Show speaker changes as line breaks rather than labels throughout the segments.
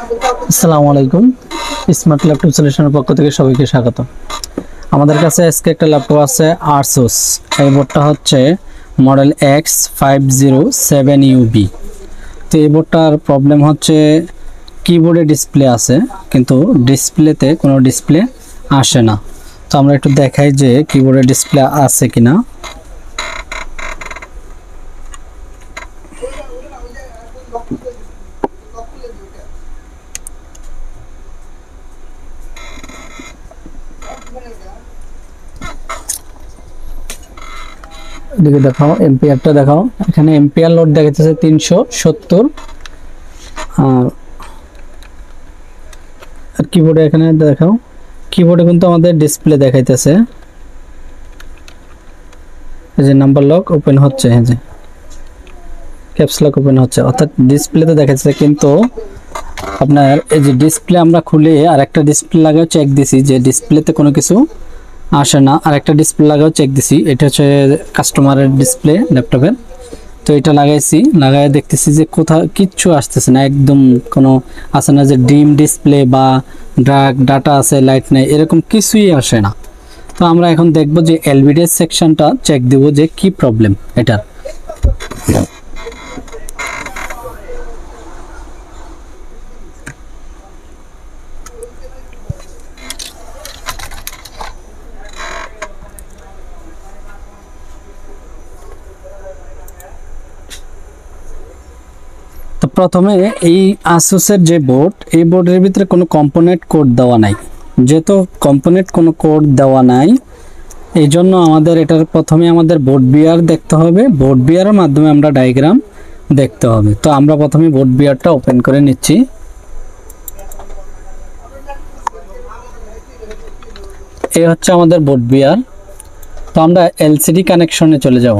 আসসালামু আলাইকুম। Smart laptop সলিউশনের পক্ষ থেকে সবাইকে স্বাগত। আমাদের কাছে আজকে একটা ল্যাপটপ আছে Asus। এই বোর্ডটা হচ্ছে মডেল X507UB। তো এই বোর্ডটার প্রবলেম হচ্ছে কিবোর্ডে ডিসপ্লে আছে কিন্তু ডিসপ্লেতে কোনো ডিসপ্লে আসে না। তো আমরা একটু দেখাই যে কিবোর্ডে ডিসপ্লে আছে কিনা। এদিকে দেখাও, এম্পিয়ারটা দেখাও। এখানে এম্পিয়ার লোড দেখাচ্ছে 370। আর কিবোর্ডে এখানে দেখাও, কিবোর্ডে কিন্তু আমাদের ডিসপ্লে দেখাইতেছে। এই যে নাম্বার লক ওপেন হচ্ছে, এই যে ক্যাপস লক ওপেন হচ্ছে, অর্থাৎ ডিসপ্লেতে দেখাচ্ছে। কিন্তু আপনার এই যে ডিসপ্লে আমরা খুলে আর একটা ডিসপ্লে লাগাও চেক দিছি যে ডিসপ্লেতে কোনো কিছু আসে না। আর একটা ডিসপ্লে লাগাও চেক দিছি, এটা হচ্ছে কাস্টমারের ডিসপ্লে ল্যাপটপের। তো এটা লাগাইছি, লাগাই দেখতেছি যে কোথাও কিচ্ছু আসতেছে না, একদম কোনো আসে না যে ডিম ডিসপ্লে বা ডাটা আছে, লাইট নাই, এরকম কিছুই আসে না। তো আমরা এখন দেখব যে এলভিডিএস সেকশনটা চেক দেব যে কি প্রবলেম এটার। তো প্রথমে এই আসুসের যে বোর্ড, এই বোর্ডের ভিতরে কোনো কম্পোনেন্ট কোড দেওয়া নাই। যেহেতু কম্পোনেন্ট কোনো কোড দেওয়া নাই, এই জন্য আমাদের এটার প্রথমে আমাদের বোর্ড বিয়ার দেখতে হবে। বোর্ড বিয়ারের মাধ্যমে আমরা ডায়াগ্রাম দেখতে হবে। তো আমরা প্রথমে বোর্ড বিয়ারটা ওপেন করে নিচ্ছি। এই হচ্ছে আমাদের বোর্ড বিয়ার। তো আমরা এলসিডি কানেকশনে চলে যাব।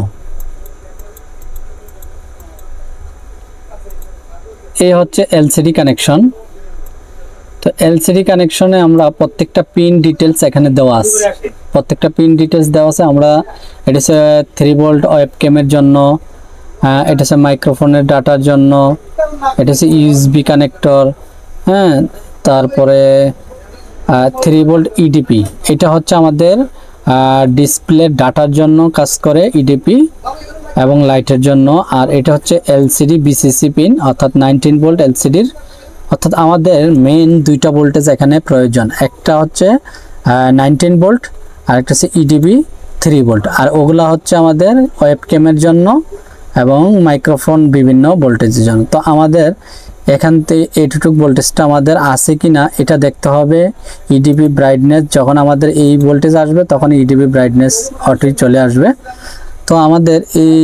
এই হচ্ছে এলসিডি কানেকশন। তো এলসিডি কানেকশনে আমরা প্রত্যেকটা পিন ডিটেলস এখানে দেওয়া আছে, প্রত্যেকটা পিন ডিটেলস দেওয়া আছে। আমরা এটা হচ্ছে 3 ভোল্ট ওয়েবক্যামের জন্য, এটা হচ্ছে মাইক্রোফোনের ডাটার জন্য, এটা হচ্ছে ইউএসবি কানেক্টর, হ্যাঁ, তারপরে 3 ভোল্ট ইডিপি। এটা হচ্ছে আমাদের ডিসপ্লে ডাটার জন্য কাজ করে ইডিপি এবং লাইটের জন্য। আর এটা হচ্ছে এলসিডি বিসিসি পিন, অর্থাৎ 19 ভোল্ট এলসিডির। অর্থাৎ আমাদের মেইন দুইটা ভোল্টেজ এখানে প্রয়োজন, একটা হচ্ছে 19 ভোল্ট আর একটা হচ্ছে ইডিবি 3 ভোল্ট। আর ওগুলা হচ্ছে আমাদের ওয়েবক্যামের জন্য এবং মাইক্রোফোন বিভিন্ন ভোল্টেজের জন্য। তো আমাদের এখান থেকে এইটুকু ভোল্টেজটা আমাদের আছে কিনা এটা দেখতে হবে। ইডিবি ব্রাইটনেস, যখন আমাদের এই ভোল্টেজ আসবে তখন ইডিবি ব্রাইটনেস অটোই চলে আসবে। তো আমাদের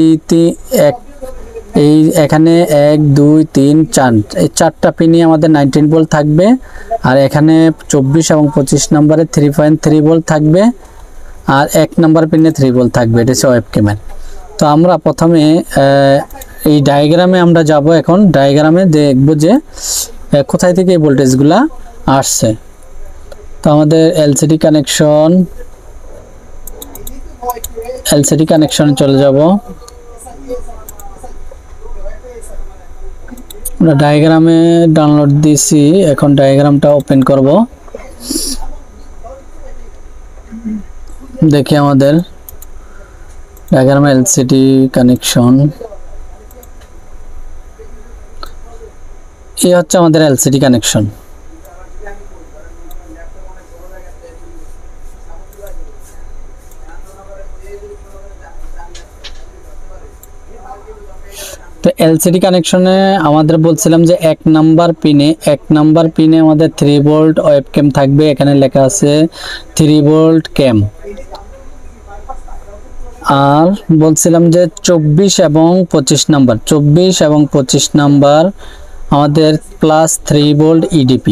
এই এখানে 1 2 3 4 এই 4টা পিনই আমাদের 19 ভোল্ট থাকবে। আর এখানে 24 এবং 25 নম্বরে 3.3 ভোল্ট থাকবে। আর 1 নম্বর পিনে 3 ভোল্ট থাকবে, এটা হচ্ছে ওয়েবক্যামের। তো আমরা প্রথমে এই ডায়াগ্রামে আমরা যাব। এখন ডায়াগ্রামে দেখব যে কোথায় থেকে এই ভোল্টেজগুলা আসছে। তো আমাদের এলসিডি কানেকশনে চলে যাব। আমরা ডায়াগ্রামে ডাউনলোড দিয়েছি, এখন ডায়াগ্রামটা ওপেন করব। দেখি আমাদের ডায়াগ্রামে এলসিডি কানেকশন, এই হচ্ছে আমাদের এলসিডি কানেকশন। তো এলসিডি কানেকশনে আমাদের বলছিলাম যে 1 নাম্বার পিনে আমাদের 3 ভোল্ট ওয়েবক্যাম থাকবে। এখানে লেখা আছে 3 ভোল্ট ক্যাম। আর বলছিলাম যে 24 এবং 25 নাম্বার আমাদের +3 ভোল্ট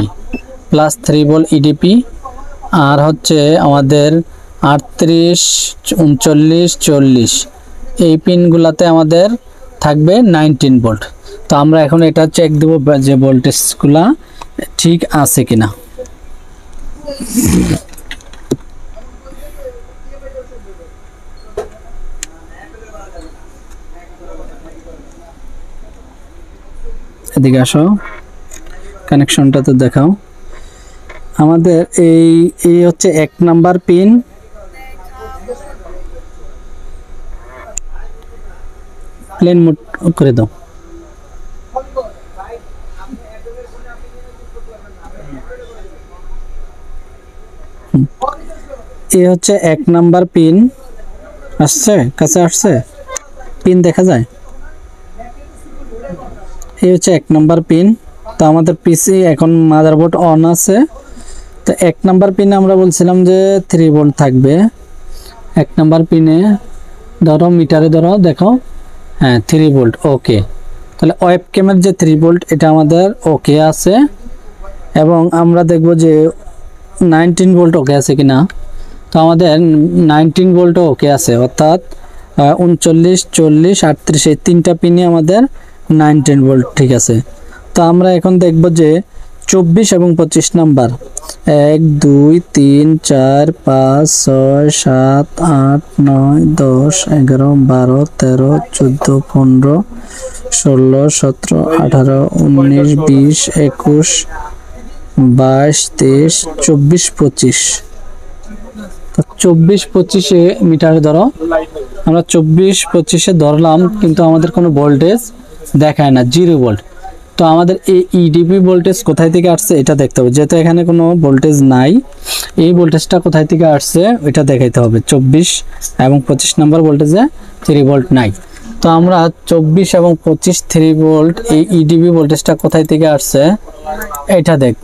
ইডিপি। আর হচ্ছে আমাদের 38 39 40 এই পিনগুলোতে আমাদের থাকবে 19 ভোল্ট। তো আমরা এখন এটা চেক দেব যে ভোল্টেজগুলা ঠিক আছে কিনা। এদিকে আসো। কানেকশনটা তো দেখাও। আমাদের এই হচ্ছে 1 নাম্বার পিন, প্লেন মোড করে দাও। এই হচ্ছে 1 নাম্বার পিন, আসছে কাছে আসছে, পিন দেখা যায়। এই হচ্ছে 1 নাম্বার পিন। তো আমাদের পিসি এখন মাদারবোর্ড অন আছে। তো 1 নাম্বার পিনে আমরা বলছিলাম যে 3 ভোল্ট থাকবে। 1 নাম্বার পিনে ধরো মিটারে ধরো দেখো, হ্যাঁ 3 ভোল্ট ওকে। তাহলে ওয়েব ক্যামের যে 3 ভোল্ট এটা আমাদের ওকে আছে, এবং আমরা দেখব যে 19 ভোল্ট ওকে আছে কিনা। তো আমাদের 19 ভোল্টও ওকে আছে, অর্থাৎ 39, 40, 38 এই 3টা পিনে আমাদের 19 ভোল্ট ঠিক আছে। তো আমরা এখন দেখব যে 24 এবং 25 নাম্বার, 1 2 3 4 5 6 7 8 9 10 11 12 13 14 15 16 17 18 19 20 21 22 23 24 25। তো 24 25-এ মিটারে ধরো, আমরা 24 25-এ ধরলাম, কিন্তু আমাদের কোনো ভোল্টেজ দেখায় না, 0 ভোল্ট। তো আমাদের এই ইডিপি ভোল্টেজ কোথায় থেকে আসছে এটা দেখতে হবে, যেহেতু এখানে কোনো ভোল্টেজ নাই। এই ভোল্টেজটা কোথায় থেকে আসছে এটা দেখাইতে হবে। 24 এবং 25 নাম্বার ভোল্টেজে 3 ভোল্ট নাই। তো আমরা 24 এবং 25 3 ভোল্ট এই ইডিপি ভোল্টেজটা কোথায় থেকে আসছে এটা দেখব।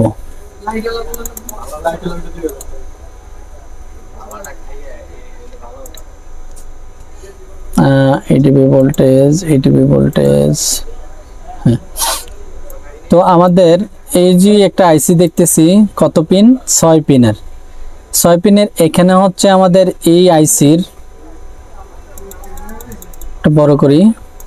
ইডিপি ভোল্টেজ, হ্যাঁ। তো আমাদের এই যে একটা আইসি দেখতেছি, কত পিন, 6 পিনের। 6 পিনের এখানে হচ্ছে আমাদের এই আইসির, একটা বড় করি,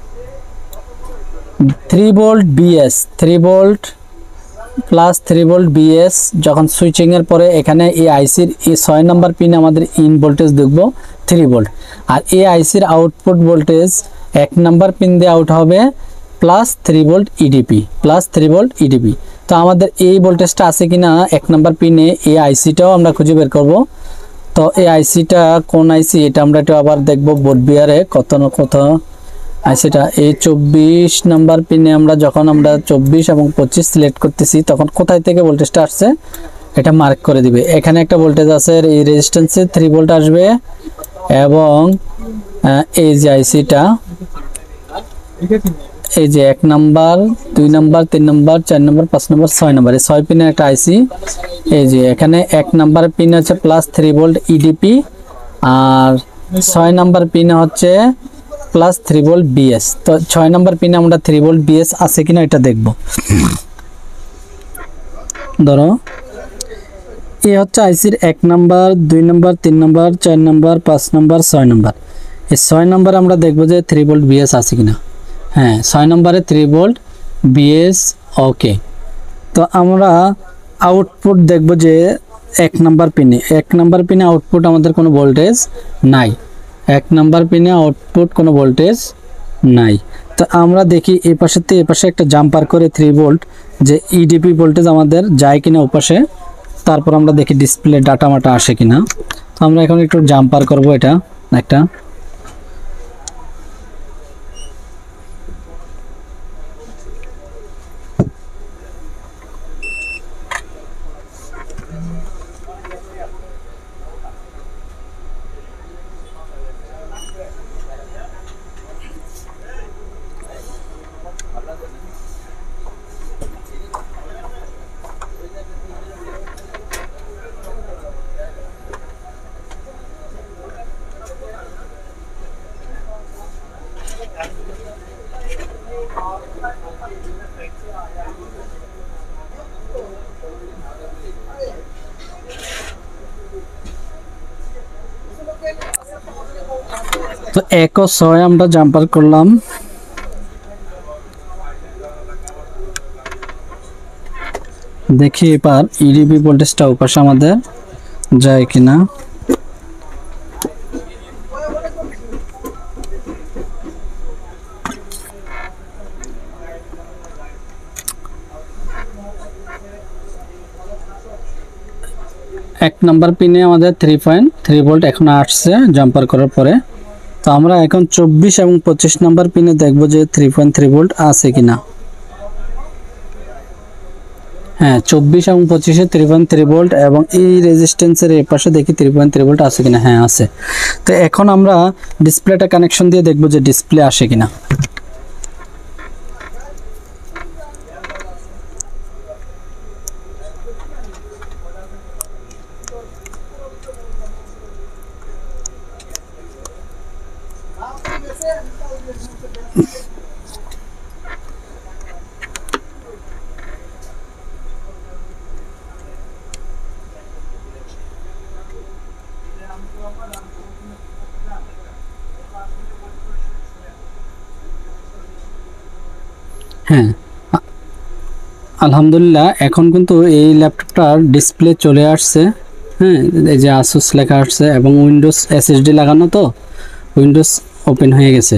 3 volt BS, 3 volt plus 3 volt BS. যখন সুইচিং এর পরে এখানে এই আইসির এই 6 নাম্বার পিনে আমাদের ইন ভোল্টেজ দেখব 3 ভোল্ট, আর এই আইসির আউটপুট ভোল্টেজ 1 নাম্বার পিন দিয়ে আউট হবে plus 3 volt EDP, plus 3 volt EDP. তো আমাদের এই ভোল্টেজটা আছে কিনা 1 নাম্বার পিনে, এই আইসিটাও আমরা খুঁজে বের করব। তো এই আইসিটা কোন আইসি এটা আমরা একটু আবার দেখব বোর্ড বিয়ারে কত না কত আইসিটা। এই 24 নাম্বার পিনে আমরা যখন আমরা 24 এবং 25 সিলেক্ট করতেছি, তখন কোথায় থেকে ভোল্টেজটা আসছে এটা মার্ক করে দিবে। এখানে একটা ভোল্টেজ আছে, এই রেজিস্ট্যান্সে 3 ভোল্ট আসবে, এবং এই যে আইসিটা, এই যে 1 number 2 number 3 number 4 number 5 number 6 number, এই 6 পিনের একটা আইসি। এই যে এখানে 1 নাম্বার পিন হচ্ছে প্লাস 3 ভোল্ট ইডিপি, আর 6 নাম্বার পিনে হচ্ছে প্লাস 3 ভোল্ট বিএস। তো 6 নাম্বার পিনে আমরা 3 ভোল্ট বিএস আছে কিনা এটা দেখব। ধরো এই হচ্ছে আইসির 1 number 2 number 3 number 4 number 5 number 6 number. এই 6 নাম্বারে আমরা দেখব যে 3 ভোল্ট বিএস আছে কিনা। হ্যাঁ 6 নম্বরে 3 ভোল্ট বিএস ওকে। তো আমরা আউটপুট দেখব যে 1 নাম্বার পিনে আউটপুট আমাদের কোনো ভোল্টেজ নাই। 1 নাম্বার পিনে আউটপুট কোনো ভোল্টেজ নাই। তো আমরা দেখি এই পাশে থেকে এই পাশে একটা জাম্পার করে 3 ভোল্ট যে ইডিপি ভোল্টেজ আমাদের যায় কিনা ওপাশে, তারপর আমরা দেখি ডিসপ্লে ডাটা মাটা আসে কিনা। তো আমরা এখন একটু জাম্পার করব এটা একটা। তো 1 ও 6 আমরা জাম্পার করলাম। দেখি এবার ইডিপি ভোল্টেজটা ওপাশে আমাদের যায় কিনা। 1 নাম্বার পিনে আমাদের 3.3 ভোল্ট এখন আসছে জাম্পার করার পরে। তো আমরা এখন 24 এবং 25 নাম্বার পিনে দেখব যে 3.3 ভোল্ট আছে কিনা। হ্যাঁ, 24 এবং 25 এ 3.3 ভোল্ট এবং এই রেজিস্ট্যান্সের এই পাশে দেখি 3.3 ভোল্ট আছে কিনা। হ্যাঁ আছে। তো এখন আমরা ডিসপ্লেটা কানেকশন দিয়ে দেখব যে ডিসপ্লে আসে কিনা। হ্যাঁ, আলহামদুলিল্লাহ এখন কিন্তু এই ল্যাপটপটার ডিসপ্লে চলে আসছে। হ্যাঁ, এই যে আসুস লেখা আসছে এবং উইন্ডোজ এসএসডি লাগানো, তো উইন্ডোজ ওপেন হয়ে গেছে।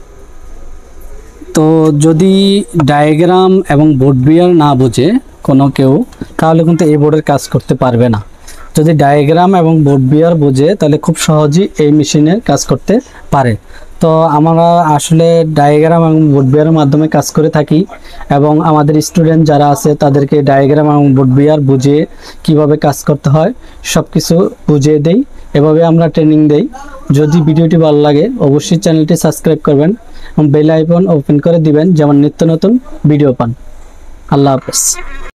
তো যদি ডায়াগ্রাম এবং বোর্ড বিয়ার না বোঝে কোনো কেউ, তাহলে কিন্তু এই বোর্ডের কাজ করতে পারবে না। যদি ডায়াগ্রাম এবং বোর্ড বিয়ার বোঝে তাহলে খুব সহজেই এই মেশিনের কাজ করতে পারে। তো আমরা আসলে ডায়াগ্রাম এবং বোর্ড বিয়ারের মাধ্যমে কাজ করে থাকি এবং আমাদের স্টুডেন্ট যারা আছে তাদেরকে ডায়াগ্রাম এবং বোর্ড বিয়ার বুঝিয়ে কিভাবে কাজ করতে হয় সব কিছু বুঝিয়ে দেই। এভাবে আমরা ট্রেনিং দেই। যদি ভিডিওটি ভালো লাগে অবশ্যই চ্যানেলটি সাবস্ক্রাইব করবেন এবং বেল আইকন ওপেন করে দিবেন যেমন নিত্য নতুন ভিডিও পান। আল্লাহ হাফেজ।